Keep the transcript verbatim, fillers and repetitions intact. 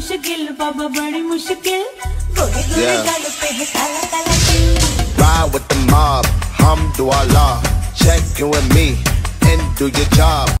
मुश्किल बाबा बड़ी मुश्किल गोरे गोरे गालों पे है काला काला तिल। Ride with the mob, hum do Allah, check you and me and do your job.